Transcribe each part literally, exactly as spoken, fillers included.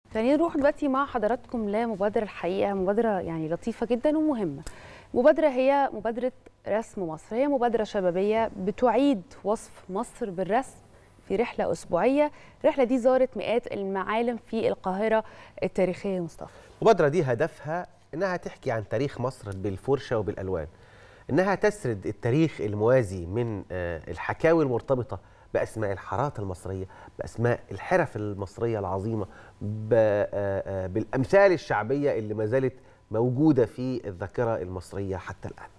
خلينا نروح دلوقتي مع حضراتكم لمبادرة الحقيقة مبادرة يعني لطيفة جدا ومهمة. مبادرة هي مبادرة رسم مصر، هي مبادرة شبابية بتعيد وصف مصر بالرسم في رحلة أسبوعية. الرحلة دي زارت مئات المعالم في القاهرة التاريخية. مصطفى، المبادرة دي هدفها إنها تحكي عن تاريخ مصر بالفرشة وبالألوان، إنها تسرد التاريخ الموازي من الحكاوي المرتبطة بأسماء الحارات المصرية، بأسماء الحرف المصرية العظيمة، بالأمثال الشعبية اللي ما زالت موجودة في الذاكرة المصرية حتى الآن.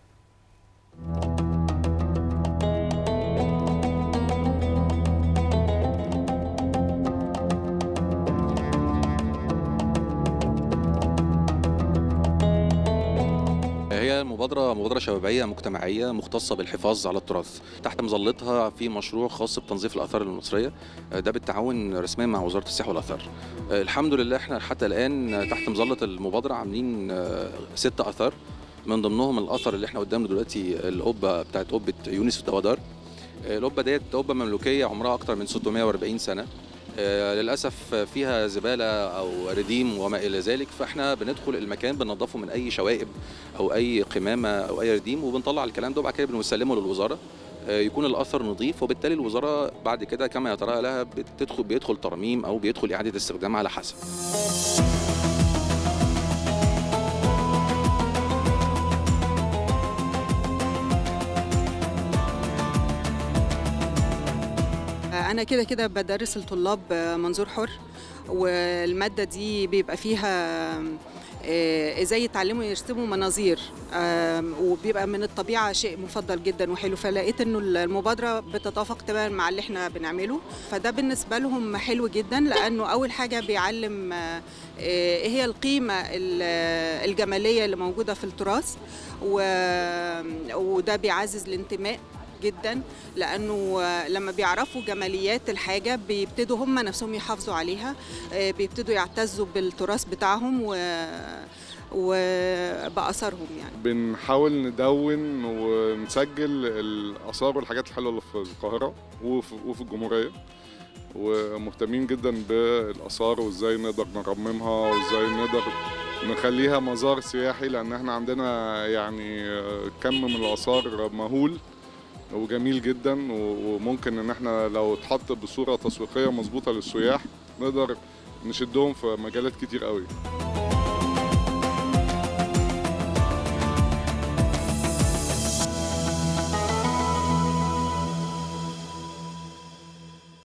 هي مبادرة مبادرة شبابية مجتمعية مختصة بالحفاظ على التراث. تحت مظلتها في مشروع خاص بتنظيف الآثار المصرية، ده بالتعاون رسميا مع وزارة السياحة والآثار. الحمد لله احنا حتى الآن تحت مظلة المبادرة عاملين ست آثار، من ضمنهم الأثر اللي احنا قدامنا دلوقتي القبة بتاعت قبة يونس الدوادار. القبة ديت قبة مملوكية عمرها أكتر من ستمائة وأربعين سنة. للأسف فيها زبالة أو رديم وما إلى ذلك، فإحنا بندخل المكان بننظفه من أي شوائب أو أي قمامة أو أي رديم، وبنطلع الكلام ده وبعد كده بنسلمه للوزارة يكون الأثر نظيف، وبالتالي الوزارة بعد كده كما يتراءى لها بتدخل بيدخل ترميم أو بيدخل إعادة استخدام على حسب. أنا كده كده بدرس الطلاب منظور حر، والمادة دي بيبقى فيها ازاي يتعلموا يرسموا مناظير، وبيبقى من الطبيعة شيء مفضل جدا وحلو، فلقيت انه المبادرة بتتوافق تماما مع اللي احنا بنعمله، فده بالنسبة لهم حلو جدا، لأنه أول حاجة بيعلم ايه هي القيمة الجمالية اللي موجودة في التراث، وده بيعزز الانتماء جدا، لأنه لما بيعرفوا جماليات الحاجة بيبتدوا هم نفسهم يحافظوا عليها، بيبتدوا يعتزوا بالتراث بتاعهم و وبأثرهم. يعني بنحاول ندون ونسجل الآثار والحاجات الحلوة اللي في القاهرة وفي الجمهورية، ومهتمين جدا بالآثار وإزاي نقدر نرممها وإزاي نقدر نخليها مزار سياحي، لأن احنا عندنا يعني كم من الآثار مهول وجميل جدا، وممكن ان احنا لو اتحط بصوره تسويقيه مظبوطه للسياح نقدر نشدهم في مجالات كتير قوي.